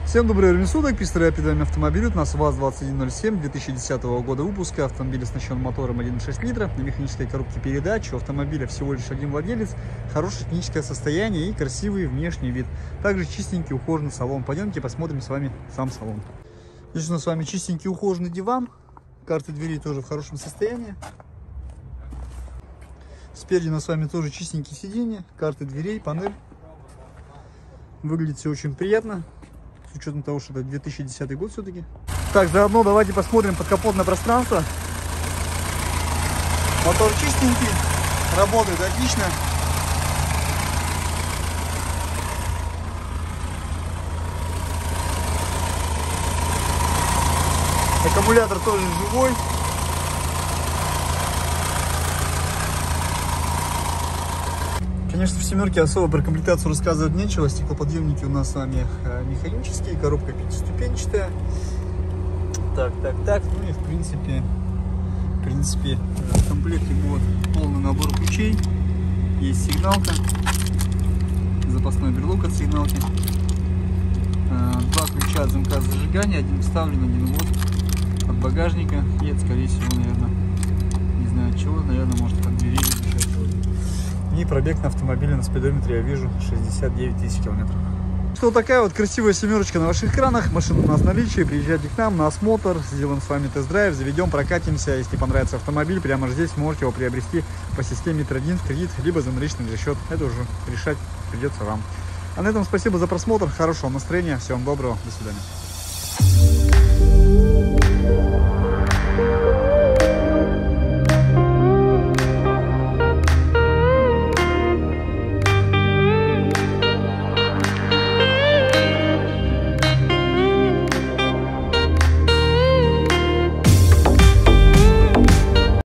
Всем доброго времени суток, пистолет определенный автомобиль. У нас ВАЗ-2107 2010 года выпуска. Автомобиль оснащен мотором 1.6 литра на механической коробке передач. У автомобиля всего лишь один владелец. Хорошее техническое состояние и красивый внешний вид. Также чистенький ухоженный салон. Пойдемте посмотрим с вами сам салон. Здесь у нас с вами чистенький ухоженный диван. Карты дверей тоже в хорошем состоянии. Спереди у нас с вами тоже чистенькие сиденья. Карты дверей, панель. Выглядит все очень приятно. С учетом того, что это 2010 год все-таки. Так, заодно давайте посмотрим подкапотное пространство. Мотор чистенький, работает отлично. Аккумулятор тоже живой. Конечно, в семерке особо про комплектацию рассказывать нечего. Стеклоподъемники у нас с вами механические, коробка пятиступенчатая. Так. Ну и в принципе в комплекте будет полный набор ключей. Есть сигналка, запасной брелок от сигналки, два ключа от замка зажигания, один вставлен, один вот от багажника. И это, скорее всего, наверное, не знаю от чего, наверное, может от двери. И пробег на автомобиле на спидометре я вижу 69 тысяч километров. Что такая вот красивая семерочка на ваших экранах. Машина у нас в наличии. Приезжайте к нам на осмотр. Сделаем с вами тест-драйв. Заведем, прокатимся. Если понравится автомобиль, прямо здесь можете его приобрести по системе трейд-ин в кредит, либо за наличный расчет. Это уже решать придется вам. А на этом спасибо за просмотр. Хорошего настроения. Всего вам доброго. До свидания.